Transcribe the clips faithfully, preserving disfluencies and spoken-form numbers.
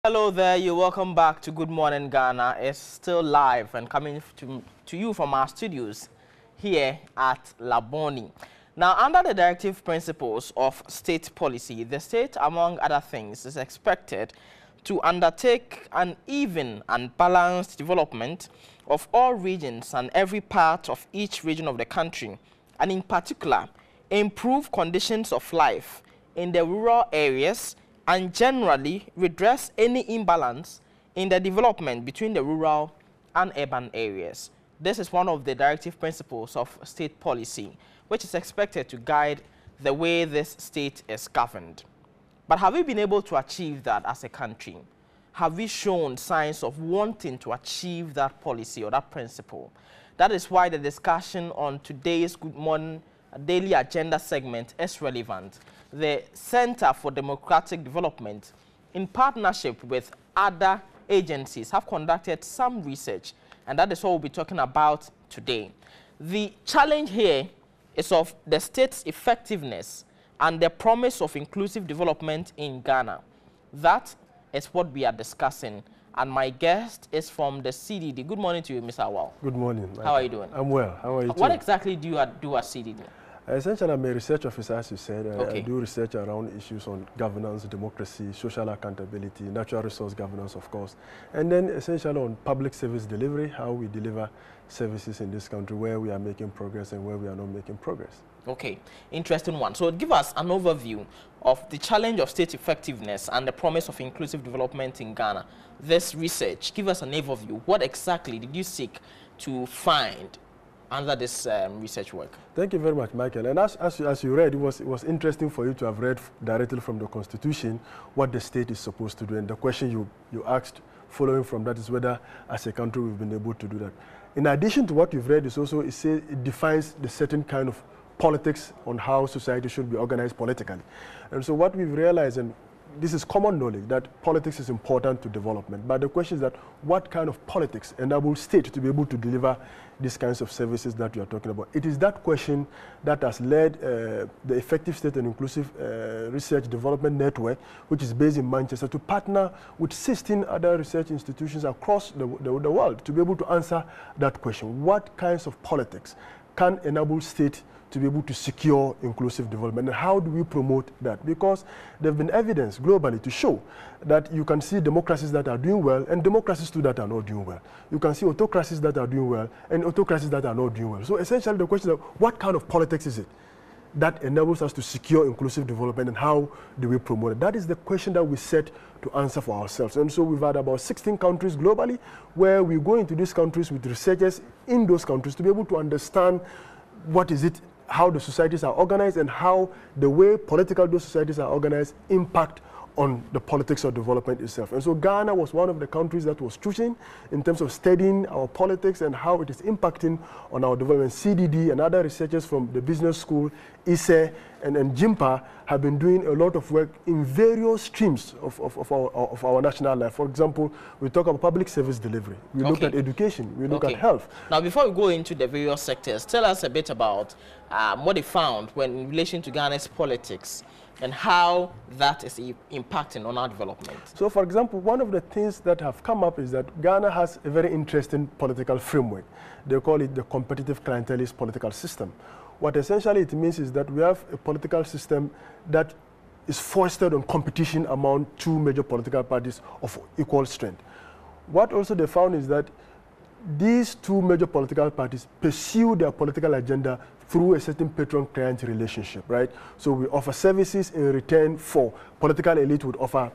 Hello there, you're welcome back to Good Morning Ghana. It's still live and coming to, to you from our studios here at Laboni. Now, under the directive principles of state policy, the state, among other things, is expected to undertake an even and balanced development of all regions and every part of each region of the country, and in particular, improve conditions of life in the rural areas and generally redress any imbalance in the development between the rural and urban areas. This is one of the directive principles of state policy, which is expected to guide the way this state is governed. But have we been able to achieve that as a country? Have we shown signs of wanting to achieve that policy or that principle? That is why the discussion on today's Good Morning Daily Agenda segment is relevant. The Center for Democratic Development, in partnership with other agencies, have conducted some research, and that is what we'll be talking about today. The challenge here is of the state's effectiveness and the promise of inclusive development in Ghana. That is what we are discussing, and my guest is from the C D D. Good morning to you, Mister Awal. Good morning. How are you doing? I'm well. How are you What too? exactly do you do at C D D? Essentially, I'm a research officer, as you said. Okay. I do research around issues on governance, democracy, social accountability, natural resource governance, of course, and then essentially on public service delivery, how we deliver services in this country, where we are making progress and where we are not making progress. Okay, interesting one. So give us an overview of the challenge of state effectiveness and the promise of inclusive development in Ghana. This research, give us an overview. What exactly did you seek to find under this um, research work? Thank you very much, Michael. And as, as, as you read, it was, it was interesting for you to have read directly from the Constitution what the state is supposed to do. And the question you, you asked following from that is whether, as a country, we've been able to do that. In addition to what you've read, is also it, say, it defines the certain kind of politics on how society should be organized politically. And so what we've realized, and this is common knowledge, that politics is important to development. But the question is that what kind of politics enable state to be able to deliver these kinds of services that we are talking about? It is that question that has led uh, the Effective State and Inclusive uh, Research Development Network, which is based in Manchester, to partner with sixteen other research institutions across the, the, the world to be able to answer that question. What kinds of politics can enable state to be able to secure inclusive development, and how do we promote that? Because there have been evidence globally to show that you can see democracies that are doing well and democracies too that are not doing well. You can see autocracies that are doing well and autocracies that are not doing well. So essentially the question is, what kind of politics is it that enables us to secure inclusive development, and how do we promote it? That is the question that we set to answer for ourselves. And so we've had about sixteen countries globally where we go into these countries with researchers in those countries to be able to understand what is it, how the societies are organized, and how the way political those societies are organized impact on the politics of development itself. And so Ghana was one of the countries that was choosing in terms of studying our politics and how it is impacting on our development. C D D and other researchers from the business school, I S E, and, and JIMPA have been doing a lot of work in various streams of, of, of, our, of our national life. For example, we talk about public service delivery. We okay. look at education. We look okay. at health. Now, before we go into the various sectors, tell us a bit about um, what they found when in relation to Ghana's politics and how that is impacting on our development. So, for example, one of the things that have come up is that Ghana has a very interesting political framework. They call it the competitive clientelist political system. What essentially it means is that we have a political system that is fostered on competition among two major political parties of equal strength. What also they found is that these two major political parties pursue their political agenda through a certain patron-client relationship, right? So we offer services in return for political elite would offer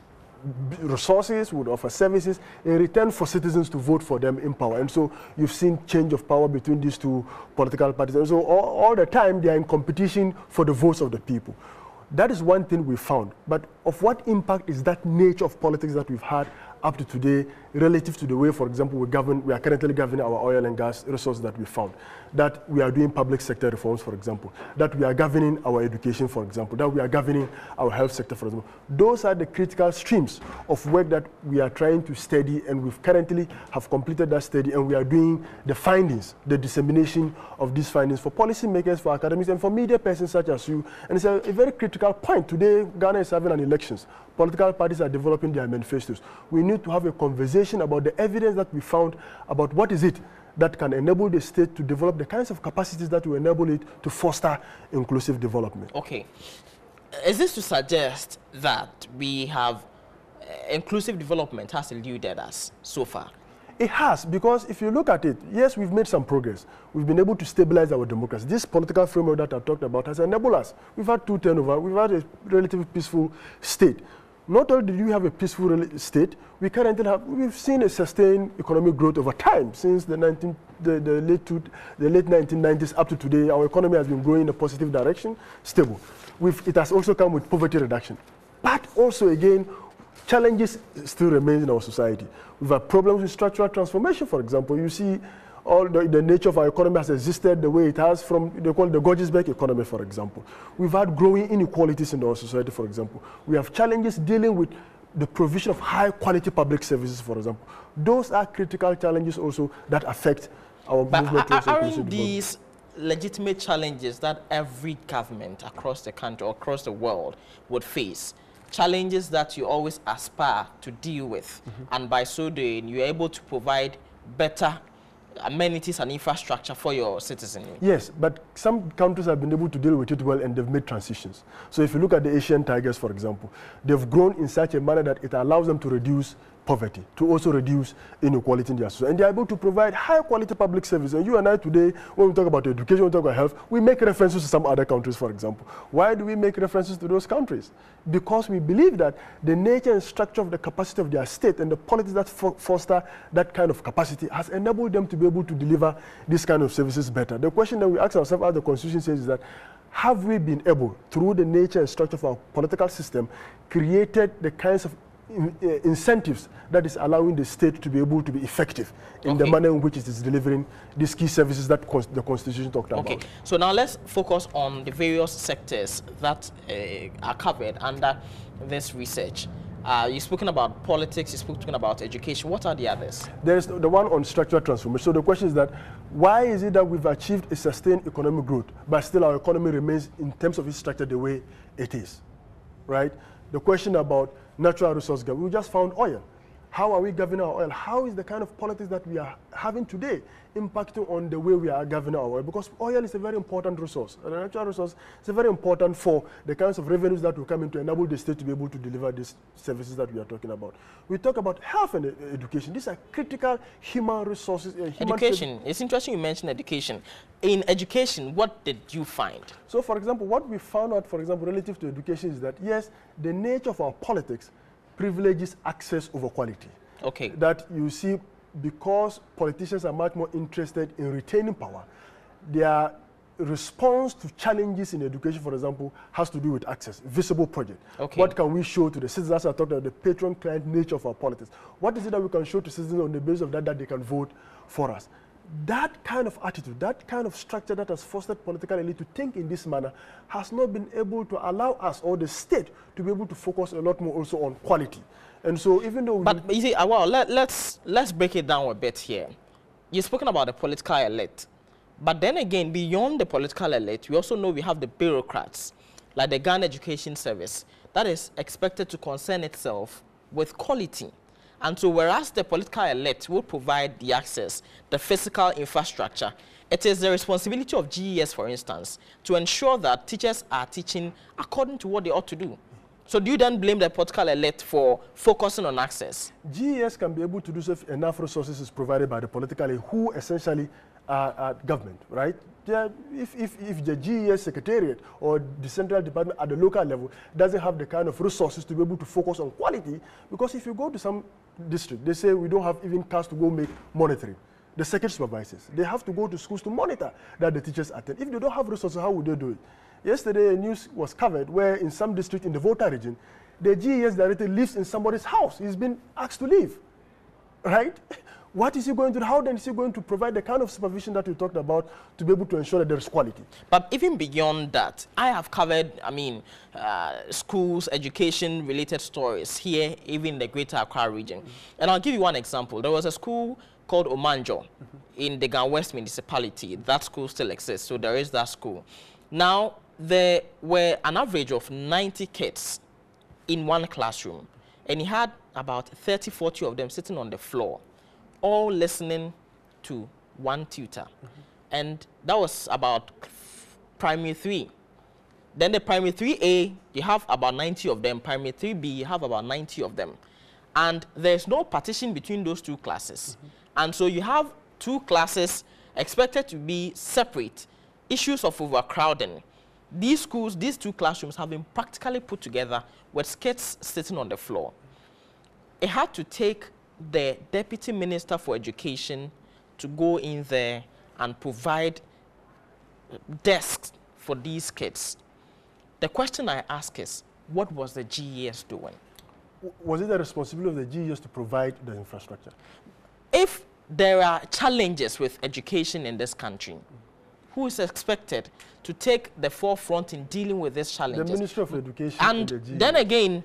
resources, would offer services in return for citizens to vote for them in power. And so you've seen change of power between these two political parties. And so all, all the time they are in competition for the votes of the people. That is one thing we found. But of what impact is that nature of politics that we've had up to today relative to the way, for example, we govern, we are currently governing our oil and gas resources that we found, that we are doing public sector reforms, for example, that we are governing our education, for example, that we are governing our health sector, for example. Those are the critical streams of work that we are trying to study, and we've currently have completed that study, and we are doing the findings, the dissemination of these findings for policymakers, for academics, and for media persons such as you. And it's a, a very critical point. Today, Ghana is having an elections. political parties are developing their manifestos. We need to have a conversation about the evidence that we found about what is it that can enable the state to develop the kinds of capacities that will enable it to foster inclusive development. Okay. Is this to suggest that we have uh, inclusive development has eluded us so far? It has, because if you look at it, yes, we've made some progress. We've been able to stabilize our democracy. This political framework that I talked about has enabled us. We've had two turnover, we've had a relatively peaceful state. Not only did we have a peaceful state, we currently have, we've seen a sustained economic growth over time since the, nineteen, the, the, late two, the late nineteen nineties up to today. Our economy has been growing in a positive direction, stable. We've, it has also come with poverty reduction. But also, again, challenges still remain in our society. We've had problems with structural transformation, for example. You see, all the, the nature of our economy has existed the way it has from, they call it the Gordgesberg economy, for example. We've had growing inequalities in our society, for example. We have challenges dealing with the provision of high-quality public services, for example. Those are critical challenges also that affect our but movement. But aren't these legitimate challenges that every government across the country or across the world would face? Challenges that you always aspire to deal with, mm-hmm. and by so doing, you're able to provide better amenities and infrastructure for your citizenry. Yes, but some countries have been able to deal with it well, and they've made transitions. So if you look at the Asian tigers, for example, they've grown in such a manner that it allows them to reduce poverty, to also reduce inequality in their society. And they're able to provide high-quality public service. And you and I today, when we talk about education, we talk about health, we make references to some other countries, for example. Why do we make references to those countries? Because we believe that the nature and structure of the capacity of their state and the politics that fo foster that kind of capacity has enabled them to be able to deliver this kind of services better. The question that we ask ourselves, as the Constitution says, is that have we been able, through the nature and structure of our political system, created the kinds of In, uh, incentives that is allowing the state to be able to be effective in okay. the manner in which it is delivering these key services that cons the Constitution talked okay. about. So now let's focus on the various sectors that uh, are covered under this research. Uh, you've spoken about politics, you've spoken about education. What are the others? There's the one on structural transformation. So the question is that why is it that we've achieved a sustained economic growth, but still our economy remains in terms of its structure the way it is, right? The question about natural resource government. We just found oil. How are we governing our oil? How is the kind of politics that we are having today impacting on the way we are governing our oil? Because oil is a very important resource. And a natural resource is very important for the kinds of revenues that will come in to enable the state to be able to deliver these services that we are talking about. We talk about health and uh, education. These are critical human resources. Uh, human education. It's interesting you mentioned education. In education, what did you find? So, for example, what we found out, for example, relative to education is that, yes, the nature of our politics privileges access over quality. Okay. That you see, because politicians are much more interested in retaining power, their response to challenges in education, for example, has to do with access, visible project. Okay. What can we show to the citizens? I talked about the patron-client nature of our politics. What is it that we can show to citizens on the basis of that that they can vote for us? That kind of attitude, that kind of structure that has fostered political elite to think in this manner has not been able to allow us or the state to be able to focus a lot more also on quality. And so even though... But you see, uh, well, let, let's, let's break it down a bit here. You've spoken about the political elite. But then again, beyond the political elite, we also know we have the bureaucrats, like the Ghana Education Service, that is expected to concern itself with quality. And so whereas the political elite will provide the access, the physical infrastructure, it is the responsibility of G E S, for instance, to ensure that teachers are teaching according to what they ought to do. So do you then blame the political elite for focusing on access? G E S can be able to do so if enough resources is provided by the political elite, who essentially are uh, government, right? Are, if, if, if the G E S secretariat or the central department at the local level doesn't have the kind of resources to be able to focus on quality, because if you go to some district, they say we don't have even cars to go make monitoring. The circuit supervisors, they have to go to schools to monitor that the teachers attend. If they don't have resources, how would they do it? Yesterday, a news was covered where in some district in the Volta region, the G E S director lives in somebody's house. He's been asked to leave, right? What is he going to do? How then is he going to provide the kind of supervision that we talked about to be able to ensure that there is quality? But even beyond that, I have covered, I mean, uh, schools, education-related stories here, even in the Greater Accra region. Mm-hmm. And I'll give you one example. There was a school called Omanjo mm-hmm. in the Ghana West municipality. That school still exists, so there is that school. Now, there were an average of ninety kids in one classroom, and he had about thirty, forty of them sitting on the floor, all listening to one tutor. Mm-hmm. And that was about primary three. Then the primary three A, you have about ninety of them. Primary three B, you have about ninety of them. And there's no partition between those two classes. Mm-hmm. And so you have two classes expected to be separate. Issues of overcrowding. These schools, these two classrooms have been practically put together with kids sitting on the floor. It had to take the Deputy Minister for Education to go in there and provide desks for these kids. The question I ask is, what was the G E S doing? Was it the responsibility of the G E S to provide the infrastructure? If there are challenges with education in this country, who is expected to take the forefront in dealing with these challenges? The Ministry of Education and, and the G E S. Then again,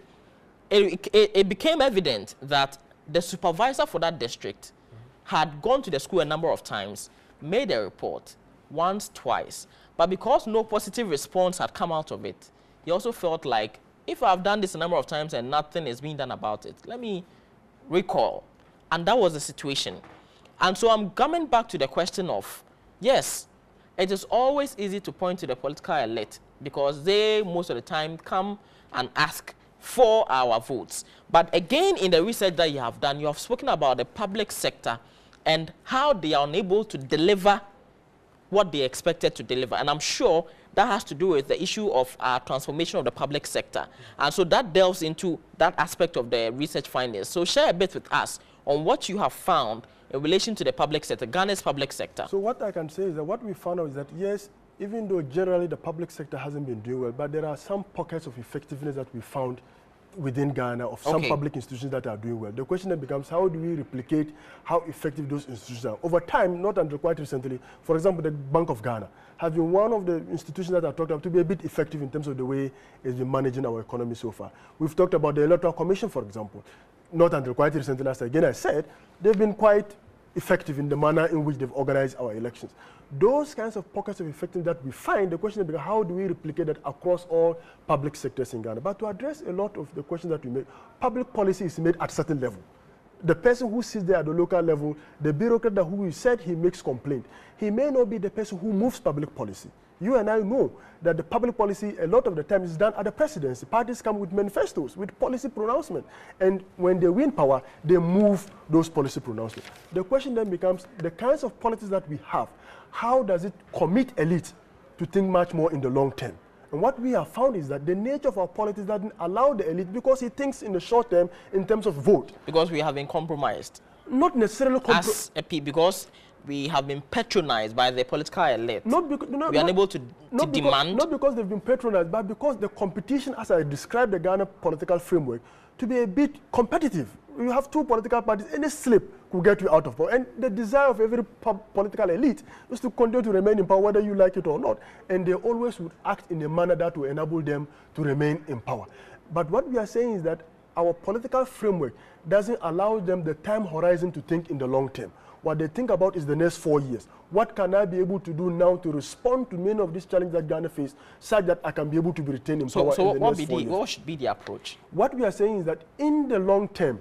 it, it, it became evident that the supervisor for that district mm-hmm. had gone to the school a number of times, made a report once, twice, but because no positive response had come out of it, he also felt like, if I've done this a number of times and nothing is being done about it, let me recall. And that was the situation. And so I'm coming back to the question of, yes, it is always easy to point to the political elite because they, most of the time, come and ask for our votes. But again, in the research that you have done, you have spoken about the public sector and how they are unable to deliver what they expected to deliver. And I'm sure that has to do with the issue of uh, transformation of the public sector. And so that delves into that aspect of the research findings. So share a bit with us on what you have found in relation to the public sector, Ghana's public sector. So what I can say is that what we found out is that, yes, even though generally the public sector hasn't been doing well, but there are some pockets of effectiveness that we found within Ghana of some okay. public institutions that are doing well. The question then becomes, how do we replicate how effective those institutions are? Over time, not until quite recently, for example, the Bank of Ghana has been one of the institutions that are talked about to be a bit effective in terms of the way it's been managing our economy so far. We've talked about the Electoral Commission, for example. Not until quite recently, as again I said, they've been quite effective in the manner in which they've organized our elections. Those kinds of pockets of effectiveness that we find, the question is, how do we replicate that across all public sectors in Ghana? But to address a lot of the questions that we make, public policy is made at a certain level. The person who sits there at the local level, the bureaucrat who we said he makes complaint, he may not be the person who moves public policy. You and I know that the public policy, a lot of the time, is done at the presidency. Parties come with manifestos, with policy pronouncement. And when they win power, they move those policy pronouncements. The question then becomes, the kinds of politics that we have, how does it commit elite to think much more in the long term? And what we have found is that the nature of our politics doesn't allow the elite because he thinks in the short term in terms of vote. Because we have been compromised. Not necessarily compromised. As a P, because we have been patronized by the political elite. Not because no, we are not, unable to, to not because, demand. Not because they've been patronized, but because the competition, as I described the Ghana political framework, to be a bit competitive. You have two political parties, any slip could get you out of power. And the desire of every political elite is to continue to remain in power, whether you like it or not. And they always would act in a manner that will enable them to remain in power. But what we are saying is that our political framework doesn't allow them the time horizon to think in the long term. What they think about is the next four years. What can I be able to do now to respond to many of these challenges that Ghana face, such that I can be able to be retained in so, power so in the what next be four the, years? What should be the approach? What we are saying is that in the long term,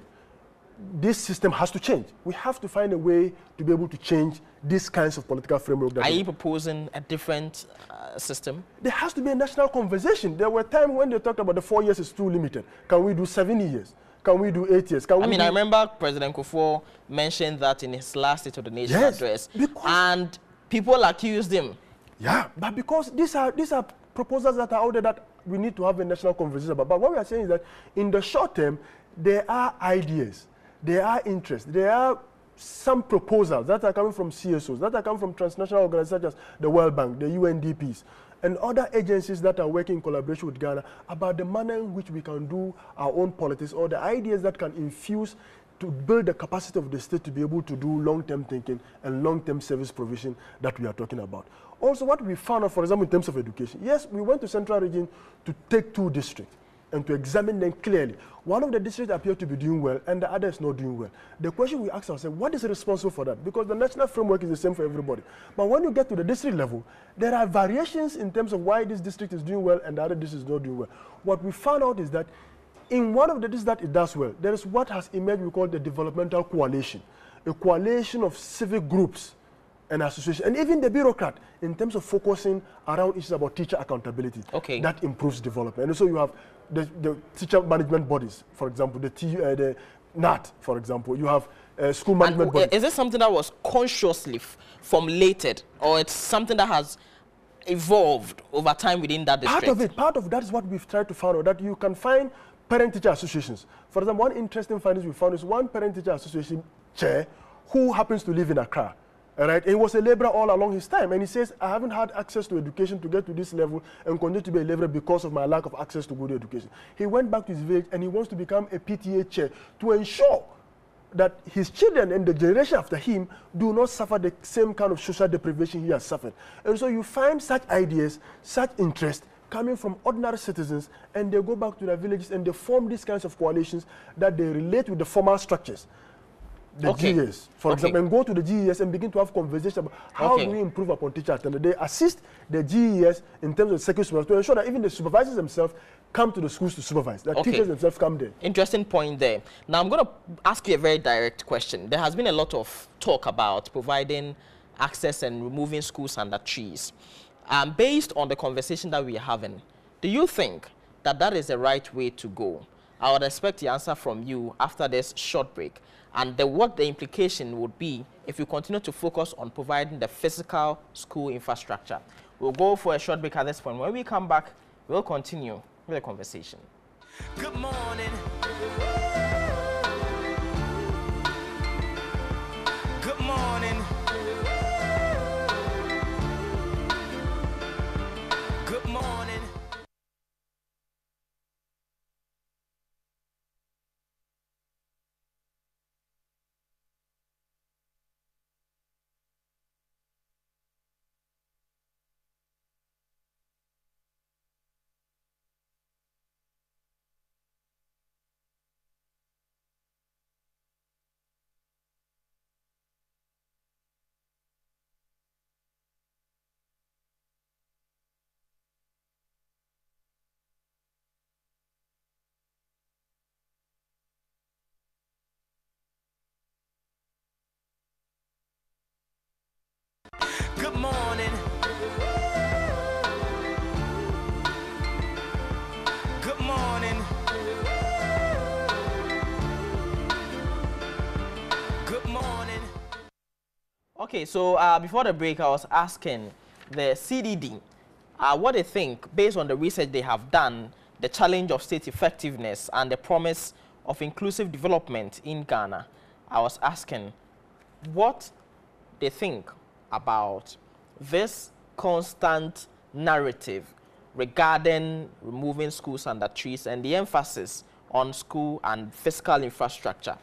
this system has to change. We have to find a way to be able to change these kinds of political framework. Are you proposing a different uh, system? There has to be a national conversation. There were times when they talked about the four years is too limited. Can we do seven years? Can we do eight years? Can I we mean, do I remember President Kufuor mentioned that in his last State of the Nation yes, address, and people accused him. Yeah, but because these are these are proposals that are out there that we need to have a national conversation about. But what we are saying is that in the short term, there are ideas, there are interests, there are some proposals that are coming from C S Os, that are coming from transnational organizations such as the World Bank, the U N D Ps, and other agencies that are working in collaboration with Ghana about the manner in which we can do our own politics, or the ideas that can infuse to build the capacity of the state to be able to do long-term thinking and long-term service provision that we are talking about. Also, what we found out, for example, in terms of education, yes, we went to Central Region to take two districts and to examine them clearly. One of the districts appear to be doing well, and the other is not doing well. The question we ask ourselves, what is responsible for that? Because the national framework is the same for everybody. But when you get to the district level, there are variations in terms of why this district is doing well and the other district is not doing well. What we found out is that in one of the things that it does well, there is what has emerged we call the developmental coalition, a coalition of civic groups and associations, and even the bureaucrat, in terms of focusing around issues about teacher accountability. Okay. That improves development. And so you have the, the teacher management bodies, for example, the, T, uh, the N A T, for example. You have uh, school management and, bodies. Is this something that was consciously formulated, or it's something that has evolved over time within that district? Part of it, part of that is what we've tried to find out, that you can find parent-teacher associations. For example, one interesting findings we found is one parent-teacher association chair who happens to live in Accra. All right, and he was a laborer all along his time, and he says, I haven't had access to education to get to this level and continue to be a laborer because of my lack of access to good education. He went back to his village and he wants to become a P T A chair to ensure that his children and the generation after him do not suffer the same kind of social deprivation he has suffered. And so you find such ideas, such interest coming from ordinary citizens, and they go back to their villages and they form these kinds of coalitions that they relate with the formal structures. The okay. G E S, for okay. example, and go to the G E S and begin to have conversation about how okay. do we improve upon teacher attendance. They assist the G E S in terms of security supervisors to ensure that even the supervisors themselves come to the schools to supervise, that okay. teachers themselves come there. Interesting point there. Now I'm going to ask you a very direct question. There has been a lot of talk about providing access and removing schools under trees. Um, based on the conversation that we are having, do you think that that is the right way to go? I would expect the answer from you after this short break, and the, what the implication would be if you continue to focus on providing the physical school infrastructure. We'll go for a short break at this point. When we come back, we'll continue with the conversation. Good morning. Good morning. Good morning. Good morning. Good morning. Good morning. Okay, so uh, before the break, I was asking the C D D uh, what they think, based on the research they have done, the challenge of state effectiveness and the promise of inclusive development in Ghana. I was asking what they think about this constant narrative regarding removing schools under trees and the emphasis on school and physical infrastructure.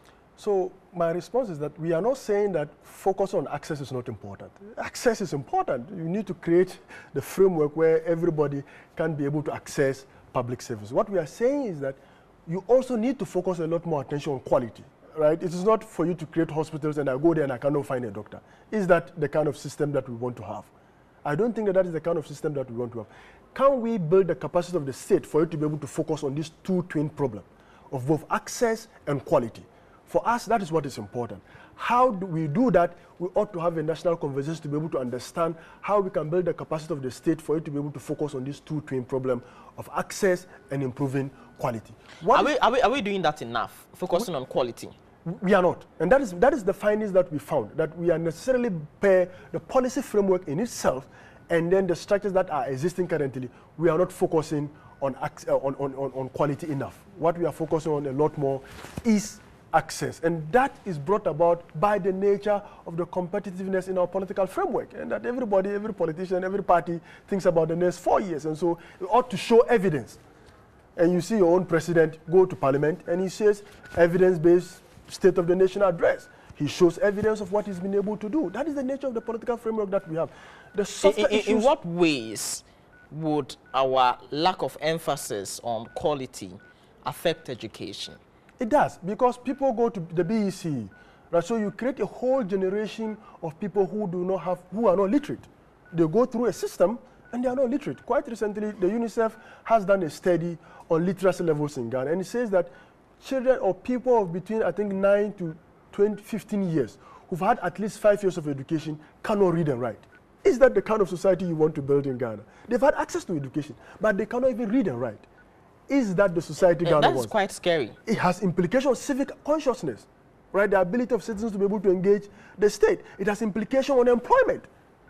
So my response is that we are not saying that focus on access is not important. Access is important. You need to create the framework where everybody can be able to access public service. What we are saying is that you also need to focus a lot more attention on quality. Right? It is not for you to create hospitals and I go there and I cannot find a doctor. Is that the kind of system that we want to have? I don't think that that is the kind of system that we want to have. Can we build the capacity of the state for it to be able to focus on these two twin problems of both access and quality? For us, that is what is important. How do we do that? We ought to have a national conversation to be able to understand how we can build the capacity of the state for it to be able to focus on these two twin problems of access and improving quality. What Are we, are we, are we doing that enough, focusing on quality? We are not. And that is, that is the findings that we found, that we are necessarily pair the policy framework in itself and then the structures that are existing currently, we are not focusing on, on, on, on quality enough. What we are focusing on a lot more is access. And that is brought about by the nature of the competitiveness in our political framework, and that everybody, every politician, every party thinks about the next four years. And so you ought to show evidence. And you see your own president go to parliament and he says evidence-based State of the Nation address. He shows evidence of what he's been able to do. That is the nature of the political framework that we have. The softer in, in, issues, in what ways would our lack of emphasis on quality affect education? It does, because people go to the B E C, right? So you create a whole generation of people who do not have, who are not literate. They go through a system and they are not literate. Quite recently, the UNICEF has done a study on literacy levels in Ghana, and it says that children or people of between, I think, nine to twenty, fifteen years who've had at least five years of education cannot read and write. Is that the kind of society you want to build in Ghana? They've had access to education, but they cannot even read and write. Is that the society Ghana wants? That's quite scary. It has implications on civic consciousness, right? The ability of citizens to be able to engage the state. It has implications on employment,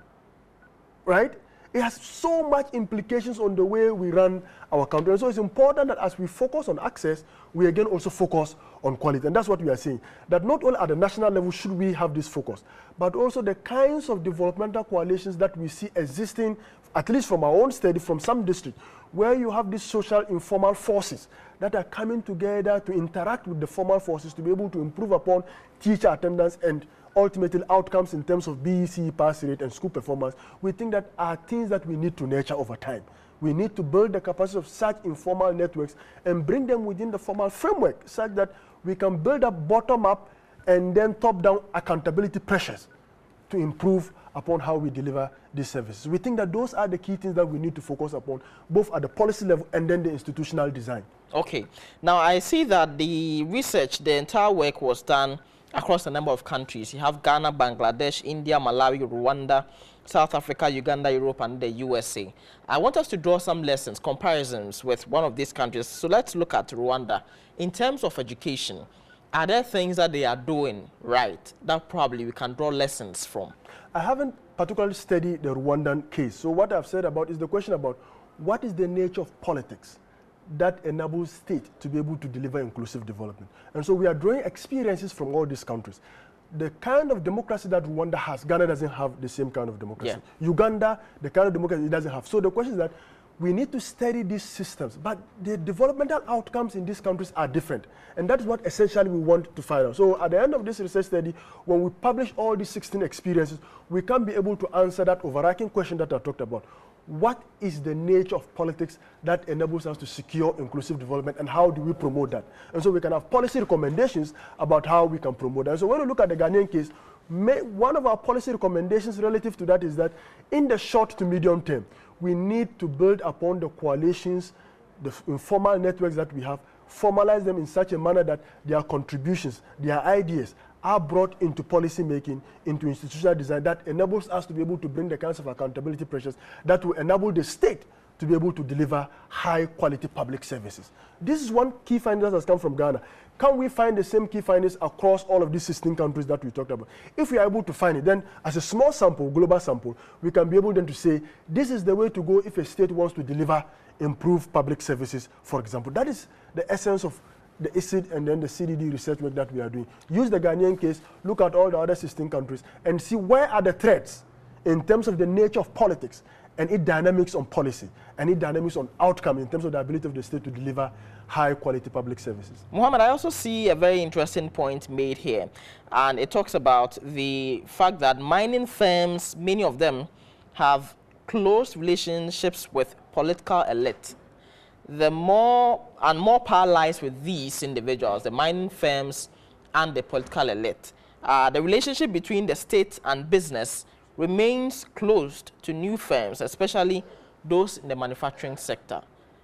right? It has so much implications on the way we run our country. And so it's important that as we focus on access, we again also focus on quality. And that's what we are saying, that not only at the national level should we have this focus, but also the kinds of developmental coalitions that we see existing, at least from our own study, from some districts, where you have these social informal forces that are coming together to interact with the formal forces to be able to improve upon teacher attendance and ultimately outcomes in terms of B E C, pass rate, and school performance. We think that are things that we need to nurture over time. We need to build the capacity of such informal networks and bring them within the formal framework such that we can build up bottom-up and then top-down accountability pressures to improve upon how we deliver these services. We think that those are the key things that we need to focus upon, both at the policy level and then the institutional design. Okay. Now, I see that the research, the entire work was done across a number of countries. You have Ghana, Bangladesh, India, Malawi, Rwanda, South Africa, Uganda, Europe, and the U S A. I want us to draw some lessons, comparisons with one of these countries. So let's look at Rwanda. In terms of education, are there things that they are doing right that probably we can draw lessons from? I haven't particularly studied the Rwandan case. So what I've said about is the question about what is the nature of politics that enables state to be able to deliver inclusive development. And so we are drawing experiences from all these countries. The kind of democracy that Rwanda has, Ghana doesn't have the same kind of democracy. Yeah. Uganda, the kind of democracy it doesn't have. So the question is that we need to study these systems, but the developmental outcomes in these countries are different. And that is what essentially we want to find out. So at the end of this research study, when we publish all these sixteen experiences, we can be able to answer that overarching question that I talked about. What is the nature of politics that enables us to secure inclusive development, and how do we promote that? And so we can have policy recommendations about how we can promote that. And so when we look at the Ghanaian case, may, one of our policy recommendations relative to that is that in the short to medium term, we need to build upon the coalitions, the informal networks that we have, formalize them in such a manner that their contributions, their ideas, are brought into policy making, into institutional design that enables us to be able to bring the kinds of accountability pressures that will enable the state to be able to deliver high quality public services. This is one key finding that has come from Ghana. Can we find the same key findings across all of these sixteen countries that we talked about? If we are able to find it, then as a small sample, global sample, we can be able then to say, this is the way to go if a state wants to deliver improved public services, for example. That is the essence of the I C I D and then the C D D research work that we are doing. Use the Ghanaian case, look at all the other sixteen countries, and see where are the threats in terms of the nature of politics and its dynamics on policy and its dynamics on outcome in terms of the ability of the state to deliver high quality public services. Mohammed, I also see a very interesting point made here, and it talks about the fact that mining firms, many of them, have close relationships with political elite. The more and more power lies with these individuals, the mining firms and the political elite. Uh, the relationship between the state and business remains closed to new firms, especially those in the manufacturing sector.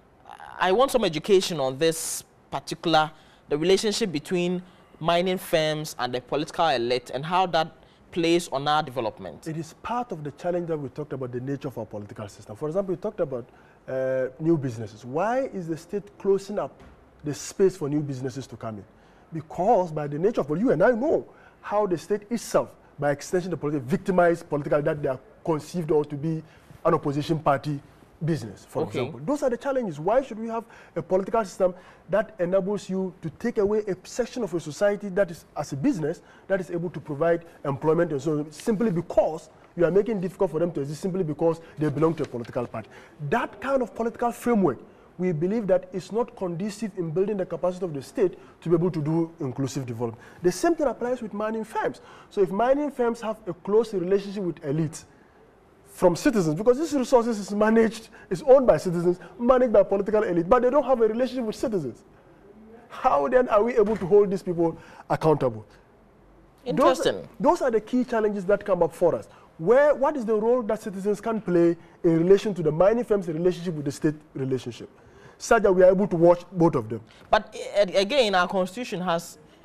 I want some education on this particular, the relationship between mining firms and the political elite and how that plays on our development. It is part of the challenge that we talked about, the nature of our political system. For example, we talked about uh, new businesses. Why is the state closing up the space for new businesses to come in? Because by the nature of what you and I know, how the state itself, by extension the political, victimized politically, that they are conceived or to be an opposition party business, for okay. example. Those are the challenges. Why should we have a political system that enables you to take away a section of a society that is, as a business, that is able to provide employment, and so simply because you are making it difficult for them to exist, simply because they belong to a political party. That kind of political framework, we believe that is not conducive in building the capacity of the state to be able to do inclusive development. The same thing applies with mining firms. So if mining firms have a close relationship with elites, from citizens, because this resources is managed, is owned by citizens, managed by political elite, but they don't have a relationship with citizens. How then are we able to hold these people accountable? Interesting. Those, those are the key challenges that come up for us. Where, what is the role that citizens can play in relation to the mining firms' relationship with the state relationship, such that we are able to watch both of them? But uh, again, our constitution has uh,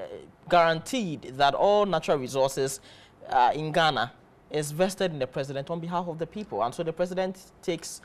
guaranteed that all natural resources uh, in Ghana is vested in the president on behalf of the people. And so the president takes,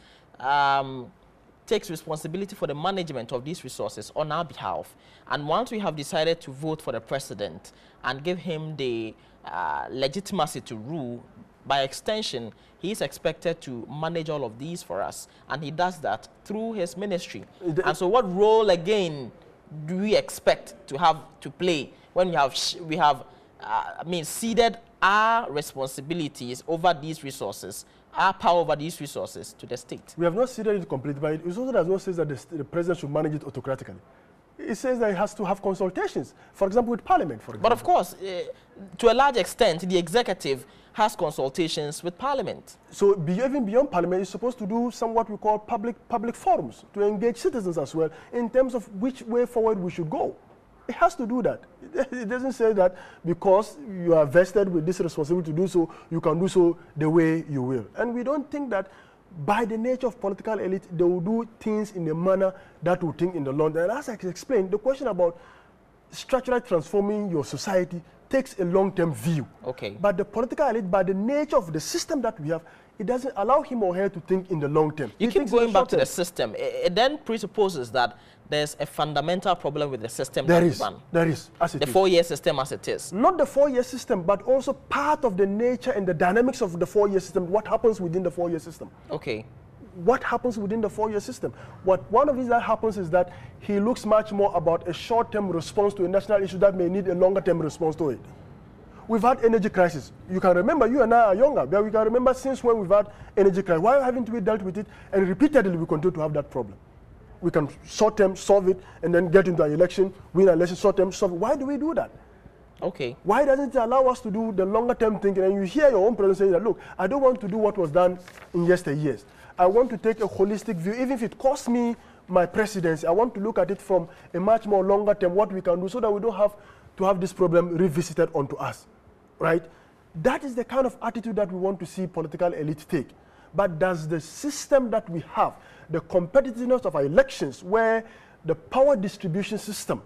um, takes responsibility for the management of these resources on our behalf. And once we have decided to vote for the president and give him the uh, legitimacy to rule, by extension, he is expected to manage all of these for us. And he does that through his ministry. The and so what role, again, do we expect to have to play when we have, sh we have uh, I mean, ceded our responsibilities over these resources, our power over these resources to the state? We have not ceded it completely, but it also does not say that the, the president should manage it autocratically. It says that he has to have consultations, for example, with Parliament, for example. But of course, uh, to a large extent, the executive has consultations with Parliament. So be, even beyond Parliament, it's supposed to do some what we call public, public forums to engage citizens as well in terms of which way forward we should go. It has to do that. It doesn't say that because you are vested with this responsibility to do so, you can do so the way you will. And we don't think that by the nature of political elite, they will do things in a manner that will think in the long run. And as I explained, the question about structurally transforming your society takes a long-term view. Okay. But the political elite, by the nature of the system that we have, it doesn't allow him or her to think in the long term. You he keep going back to the system. It, it then presupposes that there's a fundamental problem with the system there that is, we run. There is, as it The is. four-year system as it is. Not the four-year system, but also part of the nature and the dynamics of the four-year system, what happens within the four-year system. Okay. What happens within the four-year system? What one of these that happens is that he looks much more about a short-term response to a national issue that may need a longer-term response to it. We've had energy crisis. You can remember, you and I are younger, but we can remember since when we've had energy crisis. Why haven't we dealt with it? And repeatedly we continue to have that problem. We can short-term solve it and then get into an election, win an election, short-term solve it. Why do we do that? Okay. Why doesn't it allow us to do the longer-term thinking? And you hear your own president saying that, look, I don't want to do what was done in yesteryears. I want to take a holistic view, even if it costs me my presidency. I want to look at it from a much more longer term, what we can do so that we don't have to have this problem revisited onto us, right? That is the kind of attitude that we want to see political elite take. But does the system that we have, the competitiveness of our elections, where the power distribution system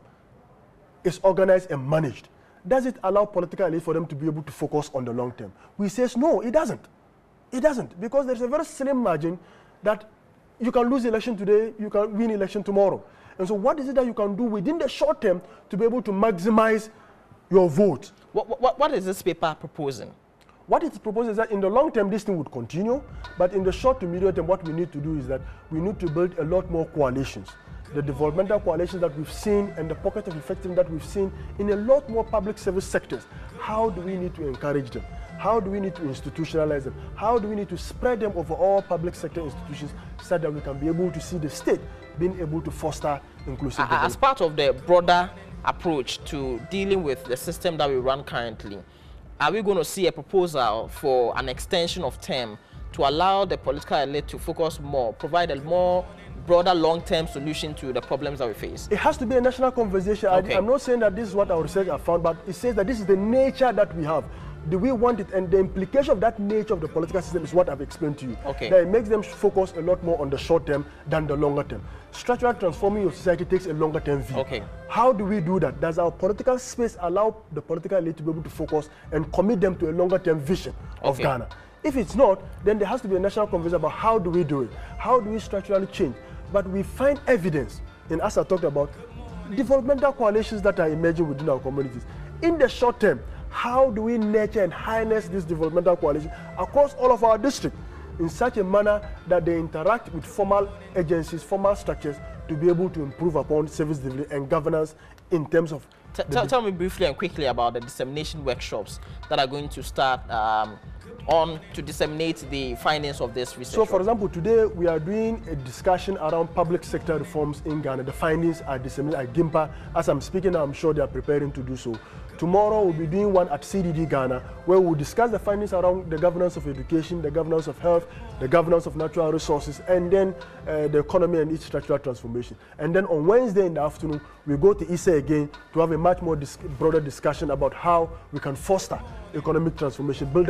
is organized and managed, does it allow political elite for them to be able to focus on the long term? We say no, it doesn't. It doesn't, because there's a very slim margin that you can lose election today, you can win election tomorrow. And so what is it that you can do within the short term to be able to maximize your vote? What, what, what is this paper proposing? What it proposes is that in the long term, this thing would continue, but in the short to medium term, what we need to do is that we need to build a lot more coalitions. The developmental coalitions that we've seen and the pocket of effectiveness that we've seen in a lot more public service sectors. How do we need to encourage them? How do we need to institutionalize them? How do we need to spread them over all public sector institutions so that we can be able to see the state being able to foster inclusive development? As part of the broader approach to dealing with the system that we run currently, are we going to see a proposal for an extension of term to allow the political elite to focus more, provide a more broader long-term solution to the problems that we face? It has to be a national conversation. Okay. I, I'm not saying that this is what our research has found, but it says that this is the nature that we have. Do we want it? And the implication of that nature of the political system is what I've explained to you. Okay. That it makes them focus a lot more on the short term than the longer term. Structural transforming your society takes a longer term view. Okay. How do we do that? Does our political space allow the political elite to be able to focus and commit them to a longer term vision of Okay. Ghana? If it's not, then there has to be a national conversation about how do we do it? How do we structurally change? But we find evidence, and as I talked about, developmental coalitions that are emerging within our communities. In the short term, how do we nurture and harness this developmental coalition across all of our districts in such a manner that they interact with formal agencies, formal structures to be able to improve upon service delivery and governance in terms of... T tell, tell me briefly and quickly about the dissemination workshops that are going to start um, on to disseminate the findings of this research. So, for example, today we are doing a discussion around public sector reforms in Ghana. The findings are disseminated at GIMPA. As I'm speaking, I'm sure they are preparing to do so. Tomorrow we'll be doing one at C D D Ghana, where we'll discuss the findings around the governance of education, the governance of health, the governance of natural resources, and then uh, the economy and its structural transformation. And then on Wednesday in the afternoon, we go to I S A again to have a much more dis broader discussion about how we can foster economic transformation, build the capacity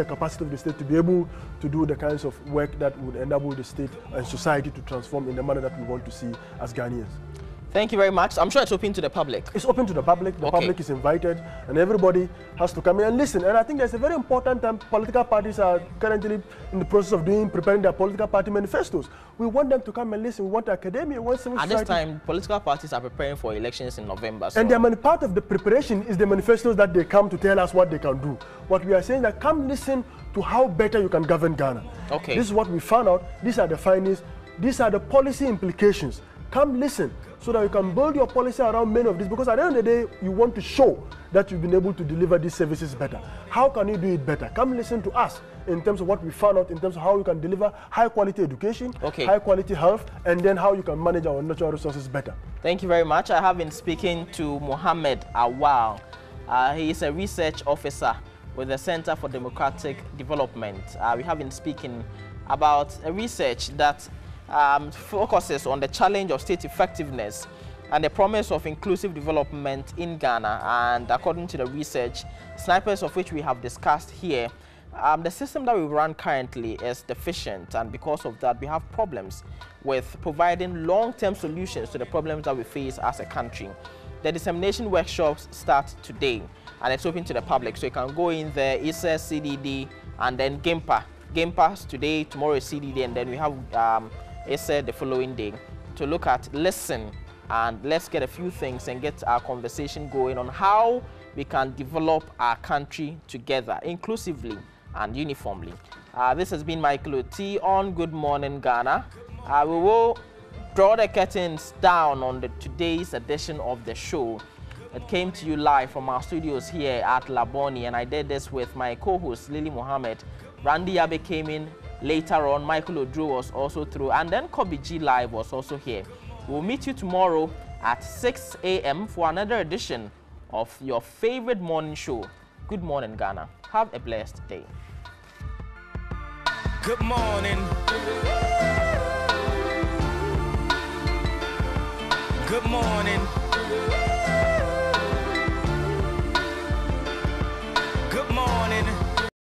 of the state to be able to do the kinds of work that would enable the state and society to transform in the manner that we want to see as Ghanaians. Thank you very much. I'm sure it's open to the public. It's open to the public. The Okay. public is invited, and everybody has to come in and listen. And I think there's a very important time. Political parties are currently in the process of doing preparing their political party manifestos. We want them to come and listen. We want academia. We want civil At this society. time, political parties are preparing for elections in November. So And their mani- part of the preparation is the manifestos that they come to tell us what they can do. What we are saying that come listen to how better you can govern Ghana. Okay. This is what we found out. These are the findings. These are the policy implications. Come listen so that you can build your policy around many of these, because at the end of the day, you want to show that you've been able to deliver these services better. How can you do it better? Come listen to us in terms of what we found out, in terms of how you can deliver high quality education, Okay. high quality health, and then how you can manage our natural resources better. thank you very much. I have been speaking to Mohammed Awal. Uh, he is a research officer with the Center for Democratic Development. Uh, we have been speaking about a research that um, focuses on the challenge of state effectiveness and the promise of inclusive development in Ghana. And according to the research, snipers of which we have discussed here, um, the system that we run currently is deficient, and because of that we have problems with providing long-term solutions to the problems that we face as a country. The dissemination workshops start today, and it's open to the public, so you can go in there. It says C D D and then GIMPA. GIMPA today, tomorrow is C D D, and then we have um, it said the following day to look at, listen, and let's get a few things and get our conversation going on how we can develop our country together, inclusively and uniformly. Uh, this has been Michael Oti on Good Morning Ghana. Uh, we will draw the curtains down on the today's edition of the show. It came to you live from our studios here at Laboni, and I did this with my co-host Lily Mohammed. Randy Abe came in later on, Michael Odro was also through, and then Kobe G Live was also here. We'll meet you tomorrow at six A M for another edition of your favorite morning show, Good Morning Ghana. Have a blessed day. Good morning. Good morning.